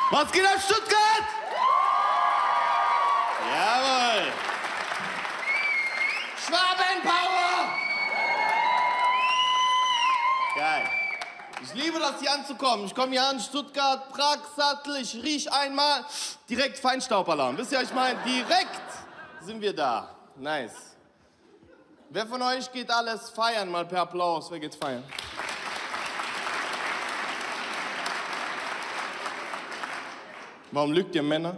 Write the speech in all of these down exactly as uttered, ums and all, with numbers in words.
Was geht ab, Stuttgart? Jawohl. Schwabenpower! Geil. Ich liebe das, hier anzukommen. Ich komme hier an, Stuttgart, Prag, Sattel, ich riech einmal, direkt Feinstaubalarm. Wisst ihr, was ich meine? Direkt sind wir da. Nice. Wer von euch geht alles feiern? Mal per Applaus. Wer geht feiern? Warum lügt ihr Männer?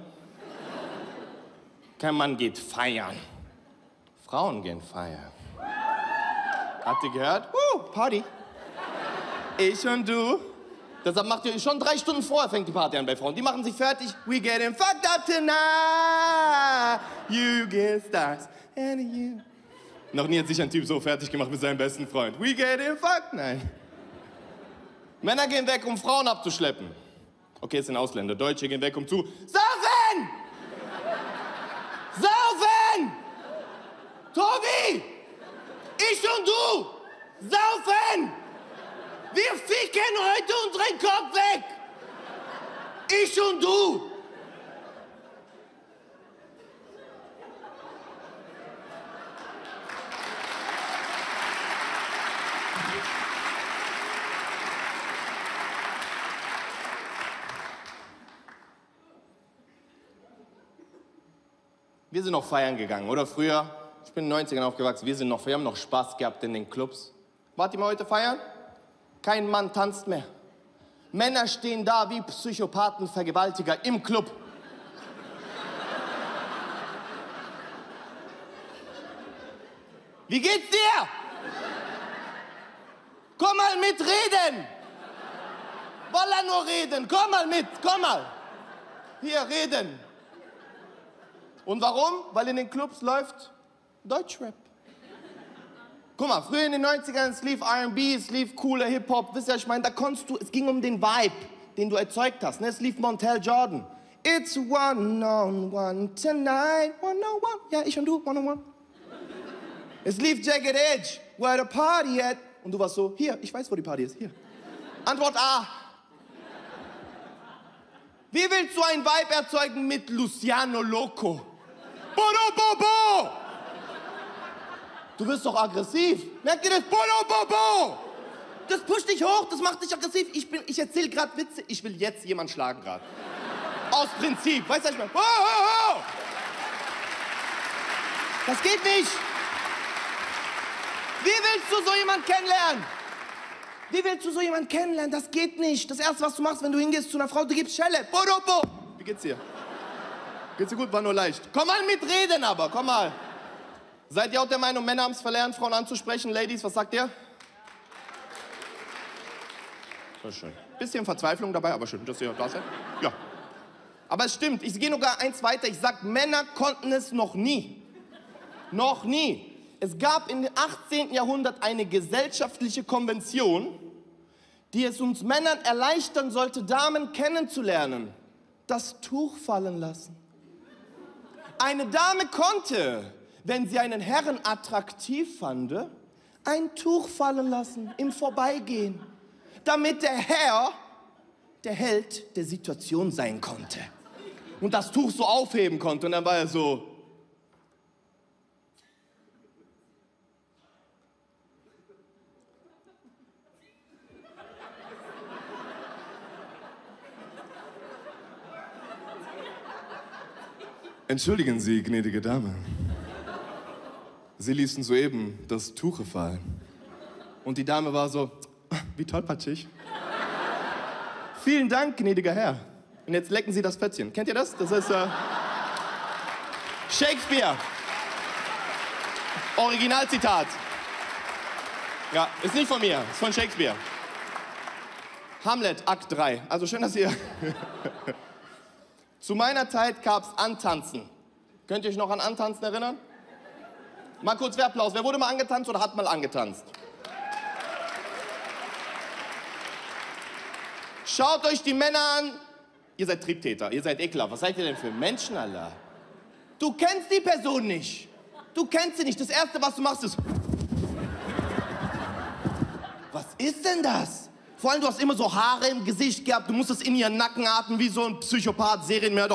Kein Mann geht feiern. Frauen gehen feiern. Habt ihr gehört? Uh, Party. Ich und du. Deshalb macht ihr schon drei Stunden vorher fängt die Party an bei Frauen. Die machen sich fertig. We getting fucked up tonight. You get stars and you. Noch nie hat sich ein Typ so fertig gemacht mit seinem besten Freund. We getting fucked. Nein. Männer gehen weg, um Frauen abzuschleppen. Okay, es sind Ausländer. Deutsche gehen weg, um zu saufen! Saufen! Tobi! Ich und du! Saufen! Wir ficken heute unseren Kopf weg! Ich und du! Wir sind noch feiern gegangen, oder früher? Ich bin in den neunzigern aufgewachsen, wir sind noch, wir haben noch Spaß gehabt in den Clubs. Wart ihr mal heute feiern? Kein Mann tanzt mehr. Männer stehen da wie Psychopathen, Vergewaltiger im Club. Wie geht's dir? Komm mal mitreden! Wolla nur reden, komm mal mit, komm mal! Hier, reden! Und warum? Weil in den Clubs läuft Deutschrap. Guck mal, früher in den neunzigern, es lief R and B, es lief cooler Hip-Hop. Wisst ihr, ich meine, da konntest du, es ging um den Vibe, den du erzeugt hast. Ne? Es lief Montel Jordan. It's one on one tonight, one on one. Ja, ich und du, one on one. Es lief Jagged Edge, where the party at? Und du warst so, hier, ich weiß, wo die Party ist, hier. Antwort A. Wie willst du ein Vibe erzeugen mit Luciano Loco? Bono Bobo! Du wirst doch aggressiv. Merkt ihr das? Bono Bobo! Das pusht dich hoch, das macht dich aggressiv. Ich, bin, ich erzähl gerade Witze, ich will jetzt jemanden schlagen gerade. Aus Prinzip, weißt du, was ich meine? Oh, oh, oh. Das geht nicht. Wie willst du so jemanden kennenlernen? Wie willst du so jemanden kennenlernen? Das geht nicht. Das Erste, was du machst, wenn du hingehst zu einer Frau, du gibst Schelle. Bodopo. Wie geht's dir? Geht's dir gut? War nur leicht. Komm mal mitreden aber, komm mal. Seid ihr auch der Meinung, Männer haben es verlernt, Frauen anzusprechen? Ladies, was sagt ihr? Das ist schön. Bisschen Verzweiflung dabei, aber schön, dass ihr da seid. Ja. Aber es stimmt, ich gehe sogar eins weiter. Ich sag, Männer konnten es noch nie. Noch nie. Es gab im achtzehnten Jahrhundert eine gesellschaftliche Konvention, die es uns Männern erleichtern sollte, Damen kennenzulernen. Das Tuch fallen lassen. Eine Dame konnte, wenn sie einen Herrn attraktiv fand, ein Tuch fallen lassen im Vorbeigehen, damit der Herr der Held der Situation sein konnte und das Tuch so aufheben konnte. Und dann war er so... Entschuldigen Sie, gnädige Dame. Sie ließen soeben das Tuch fallen. Und die Dame war so, wie tollpatschig. Vielen Dank, gnädiger Herr. Und jetzt lecken Sie das Plätzchen. Kennt ihr das? Das ist äh, Shakespeare. Originalzitat. Ja, ist nicht von mir, ist von Shakespeare. Hamlet, Akt drei. Also schön, dass ihr... Zu meiner Zeit gab's Antanzen. Könnt ihr euch noch an Antanzen erinnern? Mal kurz wer Applaus. Wer wurde mal angetanzt oder hat mal angetanzt? Schaut euch die Männer an. Ihr seid Triebtäter, ihr seid ekelhaft. Was seid ihr denn für Menschen, Alter? Du kennst die Person nicht. Du kennst sie nicht. Das Erste, was du machst, ist... Was ist denn das? Vor allem, du hast immer so Haare im Gesicht gehabt, du musstest in ihren Nacken atmen wie so ein Psychopath, Serienmörder.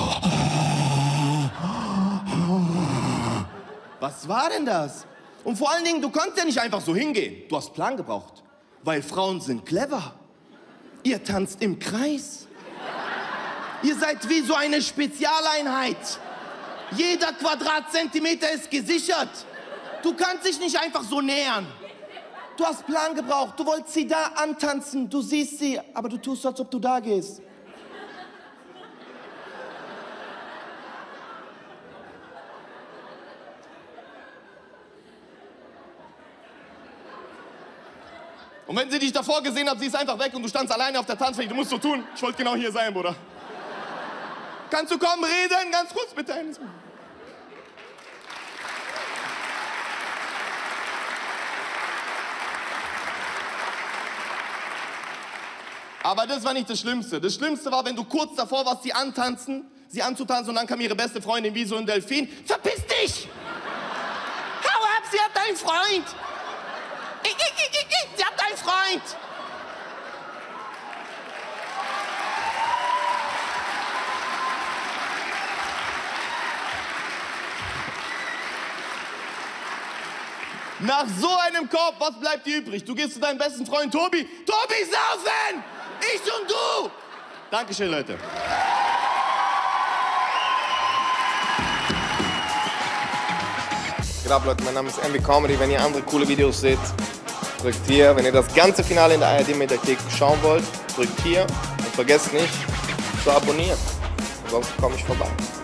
Was war denn das? Und vor allen Dingen, du konntest ja nicht einfach so hingehen. Du hast Plan gebraucht, weil Frauen sind clever. Ihr tanzt im Kreis. Ihr seid wie so eine Spezialeinheit. Jeder Quadratzentimeter ist gesichert. Du kannst dich nicht einfach so nähern. Du hast Plan gebraucht, du wolltest sie da antanzen, du siehst sie, aber du tust, als ob du da gehst. Und wenn sie dich davor gesehen hat, sie ist einfach weg und du standst alleine auf der Tanzfläche, du musst so tun, ich wollte genau hier sein, Bruder. Kannst du kommen, reden? Ganz kurz, bitte. Aber das war nicht das Schlimmste. Das Schlimmste war, wenn du kurz davor warst, sie antanzen, sie anzutanzen und dann kam ihre beste Freundin wie so ein Delfin. Verpiss dich! Hau ab, sie hat einen Freund! Ich, ich, ich, ich, ich, sie hat einen Freund! Nach so einem Korb, was bleibt dir übrig? Du gehst zu deinem besten Freund Tobi. Tobi, saufen! Ich und du! Dankeschön, Leute. Geht ab, Leute, mein Name ist M W Comedy. Wenn ihr andere coole Videos seht, drückt hier. Wenn ihr das ganze Finale in der A R D-Mediathek schauen wollt, drückt hier. Und vergesst nicht zu abonnieren. Ansonsten komme ich vorbei.